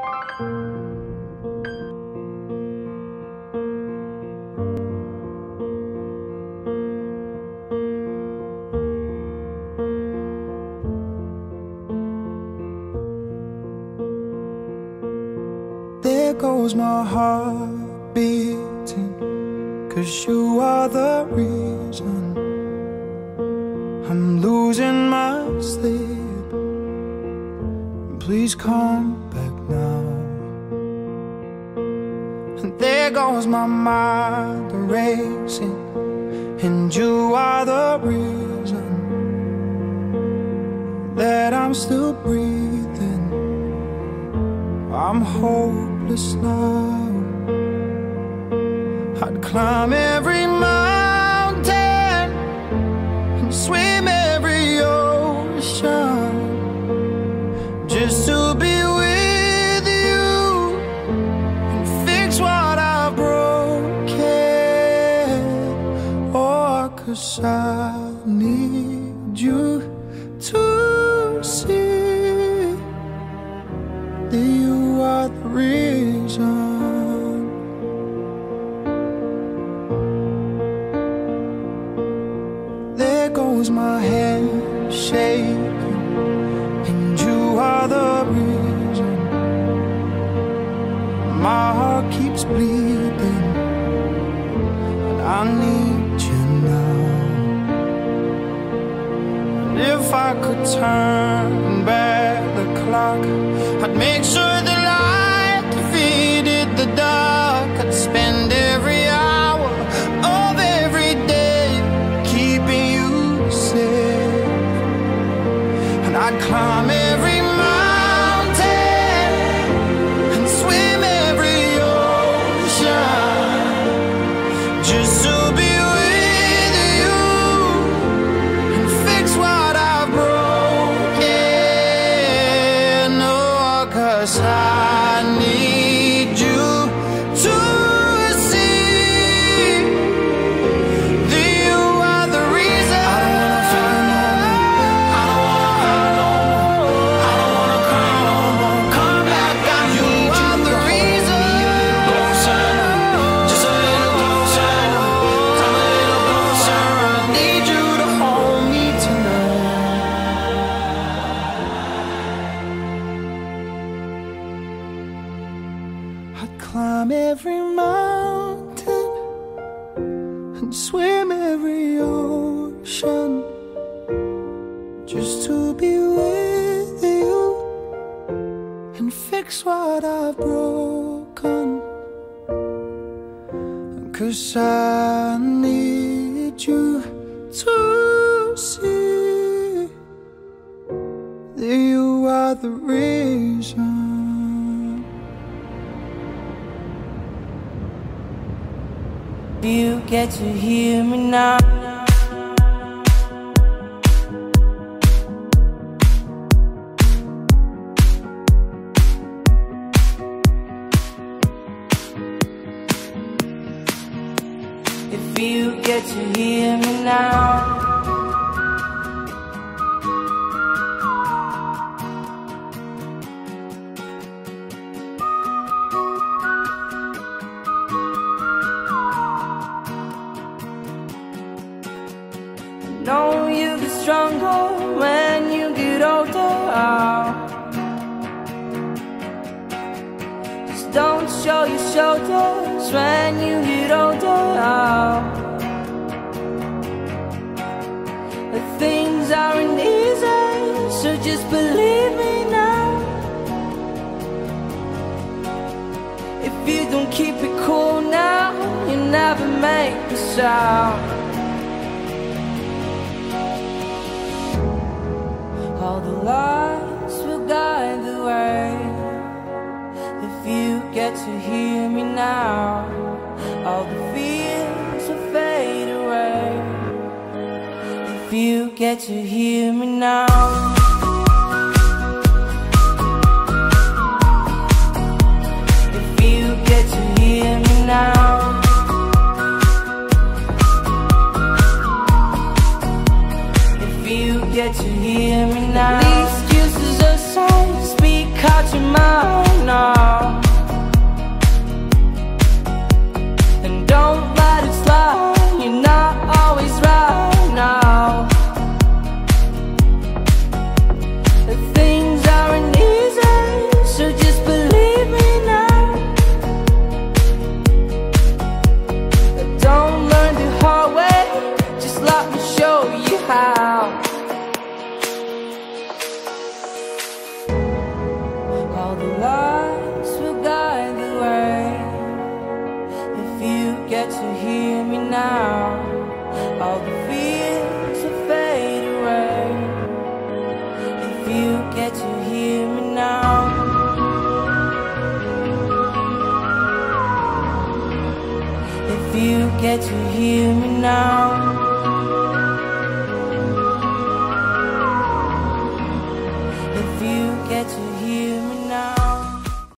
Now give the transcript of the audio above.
There goes my heart beating, 'cause you are the reason I'm losing my sleep. Please come back now. And there goes my mind racing, and you are the reason that I'm still breathing. I'm hopeless now. I'd climb every mountain and swim every ocean just to be with you and fix what I've broken. Oh, 'cause I need you to see that you are the reason. There goes my head shaking, and you are the reason. My heart keeps bleeding, and I need you now. And if I could turn back the clock, I'd make sure the light defeated the dark. I'd spend every hour of every day keeping you safe, and I'd climb every mountain and swim every ocean just to be with you and fix what I've broken. Oh, 'cause I need you to see that you are the reason. I don't wanna cry no more. Come back, I need you. You are the reason. Closer, just a little closer. Come a little closer. I need you to hold me tonight. I'd climb every mountain and swim every ocean just to be with you and fix what I've broken. 'Cause I need you to see that you are the reason. You get to hear me now. If you get to hear me now. Know you get stronger when you get older. Just don't show your shoulders when you get older. But things aren't easy, so just believe me now. If you don't keep it cool now, you never make a sound. All the lights will guide the way. If you get to hear me now, all the fears will fade away. If you get to hear me now. If you get to hear me now. Get to hear me now. The excuses aside, speak out your mind now. All the lights will guide the way. If you get to hear me now, all the fears will fade away. If you get to hear me now. If you get to hear me now.